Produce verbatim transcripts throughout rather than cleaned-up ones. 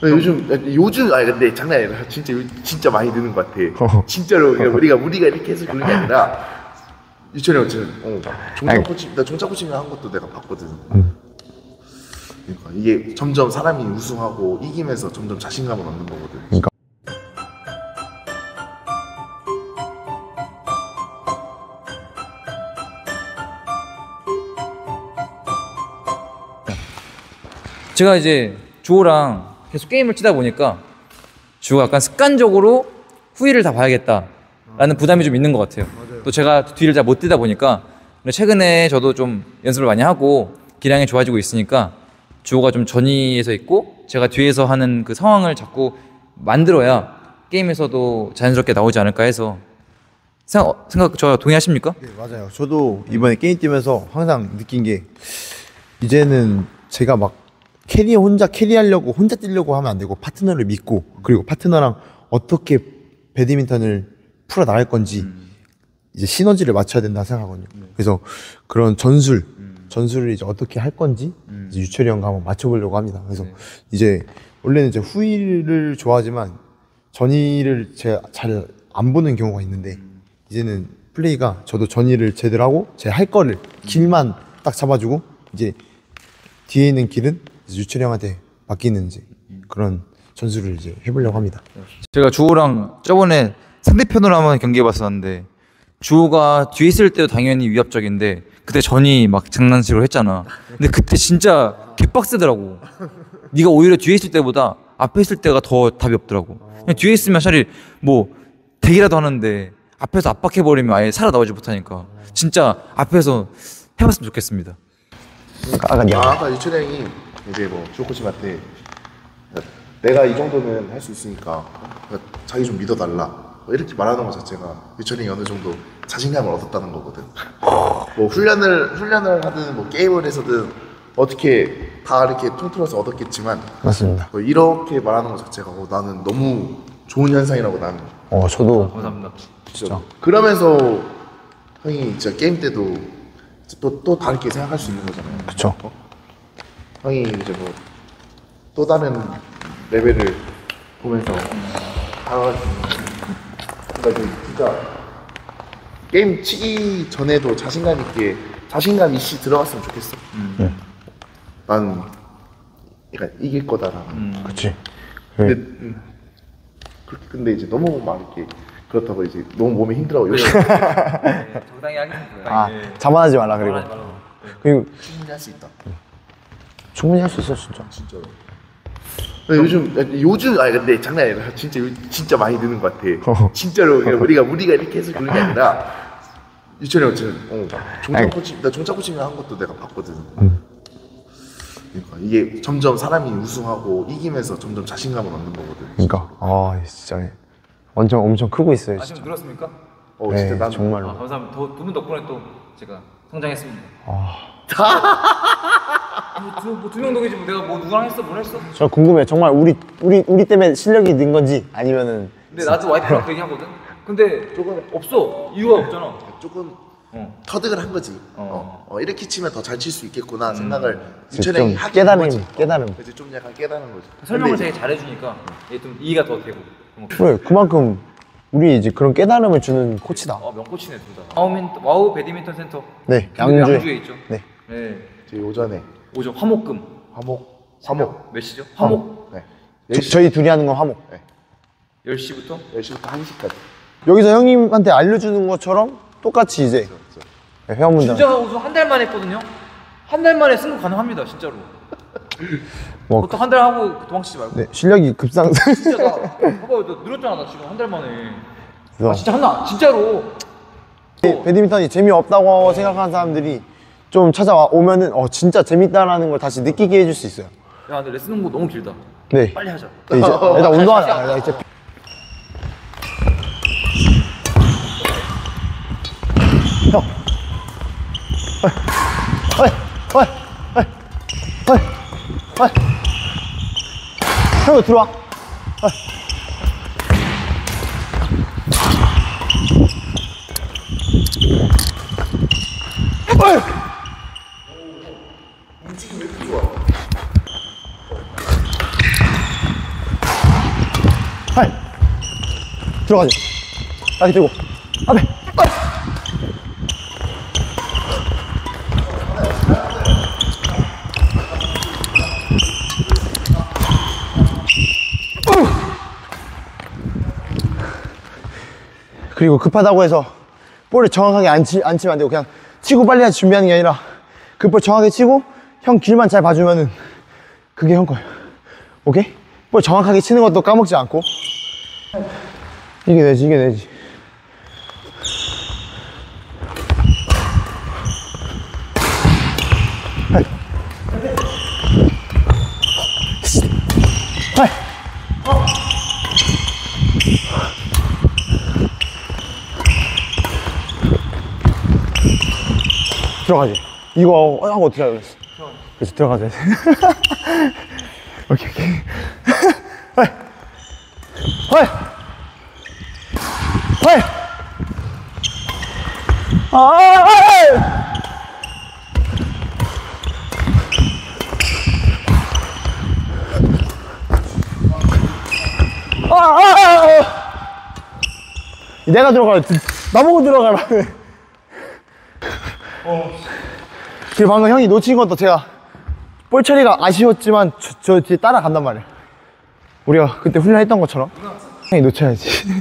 요즘 요즘 아니 근데 장난 아니라 진짜 진짜 많이 느는 것 같아. 진짜로 우리가 우리가 이렇게 해서 그런 게 아니라 유철이 형 지금 어, 종착 코칭 나 종착 코칭을 한 것도 내가 봤거든. 음. 그러니까 이게 점점 사람이 우승하고 이기면서 점점 자신감을 얻는 거거든. 그러니까. 제가 이제 주호랑 계속 게임을 치다 보니까 주호가 약간 습관적으로 후위를 다 봐야겠다라는 부담이 좀 있는 것 같아요. 맞아요. 또 제가 뒤를 잘 못 뛰다 보니까 최근에 저도 좀 연습을 많이 하고 기량이 좋아지고 있으니까 주호가 좀 전위에서 있고 제가 뒤에서 하는 그 상황을 자꾸 만들어야 게임에서도 자연스럽게 나오지 않을까 해서 생각, 생각 저 동의하십니까? 네, 맞아요. 저도 이번에 게임 뛰면서 항상 느낀 게 이제는 제가 막 캐리 혼자 캐리하려고 혼자 뛰려고 하면 안 되고 파트너를 믿고 그리고 파트너랑 어떻게 배드민턴을 풀어 나갈 건지 음. 이제 시너지를 맞춰야 된다 생각하거든요. 네. 그래서 그런 전술 음. 전술을 이제 어떻게 할 건지 음. 이제 유철이 형과 한번 맞춰보려고 합니다. 그래서 네. 이제 원래는 이제 후위를 좋아하지만 전위를 제가 잘 안 보는 경우가 있는데 음. 이제는 플레이가 저도 전위를 제대로 하고 제 할 거를 길만 딱 잡아주고 이제 뒤에 있는 길은 유철이 형한테 맡기는 이제 그런 전술을 이제 해보려고 합니다. 제가 주호랑 저번에 상대편으로 한번 경기해봤었는데 주호가 뒤에 있을 때도 당연히 위협적인데 그때 전이 막 장난식으로 했잖아. 근데 그때 진짜 개빡세더라고. 네가 오히려 뒤에 있을 때보다 앞에 있을 때가 더 답이 없더라고. 그냥 뒤에 있으면 차라리 뭐 대기라도 하는데 앞에서 압박해버리면 아예 살아나오지 못하니까 진짜 앞에서 해봤으면 좋겠습니다. 아까, 아, 아까 유철이 형이 이제 뭐 주호 코치한테 내가 이 정도는 할 수 있으니까 자기 좀 믿어달라 이렇게 말하는 것 자체가 유철이 형이 어느 정도 자신감을 얻었다는 거거든. 뭐 훈련을 훈련을 하든 뭐 게임을 해서든 어떻게 다 이렇게 통틀어서 얻었겠지만 맞습니다. 뭐 이렇게 말하는 것 자체가 어, 나는 너무 좋은 현상이라고 나는. 어 저도 감사합니다. 진짜. 그러면서 형이 진짜 게임 때도 또 또 다르게 생각할 수 있는 거잖아요. 그렇죠. 어? 형이 이제 뭐 또 다른 레벨을 보면서 다가갈 수 있는. 그러니까 진짜 게임 치기 전에도 자신감 있게 자신감 이씨 들어갔으면 좋겠어. 음. 네. 난 그러니까 이길 거다라는. 음. 그렇지. 근데 음, 그렇게 근데 이제 너무 막 이렇게 그렇다고 이제 너무 몸이 힘들어고 열심히. 네, 적당히 하겠습니다. 아 네. 자만하지 말라 그리고. 자만하지 말라고. 네. 그리고 충분히 할 수 있다. 충분히 할 수 있어 진짜. 진짜로. 요즘 요즘 아니 근데 장난 아니라 진짜 진짜 많이 느는 것 같아. 어. 진짜로 우리가 우리가 이렇게 해서 그런 게 아니라 유철이 형 지금 어, 종착 코칭 나 종착 코칭을 한 것도 내가 봤거든. 음. 그러니까 이게 점점 사람이 우승하고 이기면서 점점 자신감을 얻는 거거든. 그러니까 아 진짜 완전 엄청 크고 있어요. 아, 진짜. 지금 늘었습니까? 어 네, 진짜 난 정말로. 아, 감사합니다. 두 분 덕분에 또 제가 성장했습니다. 아. 뭐두 명 덕이지 뭐 내가 뭐 누구랑 했어 뭘 했어? 저 궁금해. 정말 우리 우리 우리 때문에 실력이 는 건지 아니면은. 근데 나도 와이프랑 그 얘기하거든. 근데 조금 없어. 이유가 없잖아. 조금 어. 터득을 한 거지. 어. 어, 어 이렇게 치면 더 잘 칠 수 있겠구나 음. 생각을 좀 유철이 형이 하게 깨달음, 한 거지. 깨달음. 어, 그래서 좀 약간 깨달은 거지. 설명을 근데 되게 잘해주니까 이게 좀 이해가 더 되고. 그래 그만큼 우리 이제 그런 깨달음을 주는 코치다. 아 명코치네 둘 다. 와우, 와우 배드민턴 센터. 네 양주에, 양주에. 양주에 있죠. 네. 네. 저희 오전에 오죠. 화목금. 화목 화목 몇 시죠? 화목. 네. 저, 저희 둘이 하는 건 화목. 네. 열 시부터? 열 시부터 한 시까지. 여기서 형님한테 알려주는 것처럼 똑같이 이제 네, 회원분들. 진짜 우선 한 달만 했거든요. 한 달 만에 승부 가능합니다, 진짜로. 뭐 보통 한 달 하고 도망치지 말고. 네 실력이 급상승. 진짜 나 봐봐, 너 늘었잖아, 나 지금 한 달 만에. 그래서 아 진짜 한나, 진짜로. 네, 배드민턴이 재미없다고 생각하는 사람들이 좀 찾아오면은 어 진짜 재밌다라는 걸 다시 느끼게 해줄 수 있어요. 야, 근데 레슨 공부 너무 길다. 네. 빨리 하자. 네, 이제 일단 운동하자. 나 이제 형. 어이, 어이, 어이, 어이, 어이. 형도 들어와. 어이. 어이. 움직임 왜 이렇게 좋아? 하이. 들어가지. 다시 들고. 앞에. 그리고 급하다고 해서 볼을 정확하게 안, 치, 안 치면 안 되고 그냥 치고 빨리 하지 준비하는 게 아니라 그 볼 정확하게 치고 형 길만 잘 봐주면은 그게 형 거예요. 오케이? 볼 정확하게 치는 것도 까먹지 않고 이게 되지 이게 되지. 하이. 하이. 들어가지. 이거 하고 어떻게 하겠어? 그래서 들어가자. 오케이 오케이. 하이. 하이. 하이. 아, 아, 아, 아, 아, 아. 내가 들어가라. 나보고 들어가라. 어. 그리고 방금 형이 놓친 것도 제가 볼 처리가 아쉬웠지만 저, 저 뒤에 따라간단 말이야. 우리가 그때 훈련했던 것처럼 형이 놓쳐야지.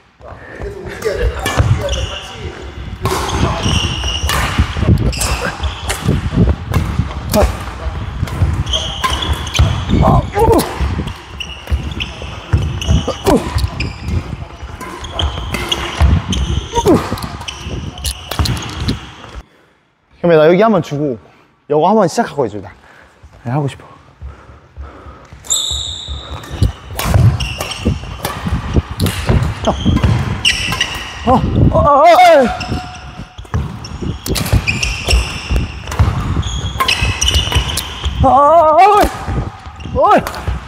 아, 우. 그러면 나 여기 한번 주고 이거 한번 시작하고 해줘. 나 네, 하고 싶어. 어, 어, 어, 어, 어. 아, 아, 어이,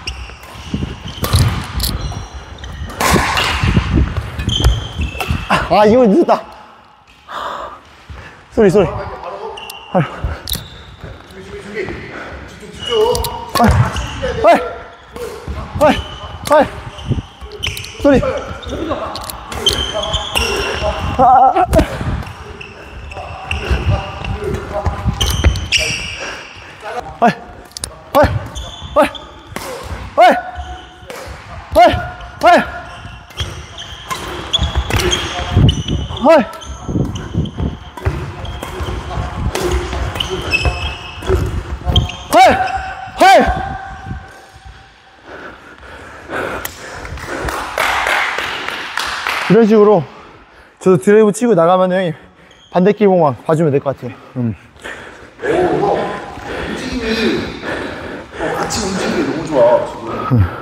아, 이거 늦었다. 쏘리, 쏘리. 하이, 하이, 하이, 하이, 쏘리. 아, 아, 아. 하이, 하이, 하이, 하이, 하이, 하이, 하이. 하이, 하이. 이런 식으로 저도 드라이브 치고 나가면 형이 반대 길목만 봐주면 될 것 같아요. 음. 오, 형 움직임이 어, 같이 움직이기 너무 좋아 지금.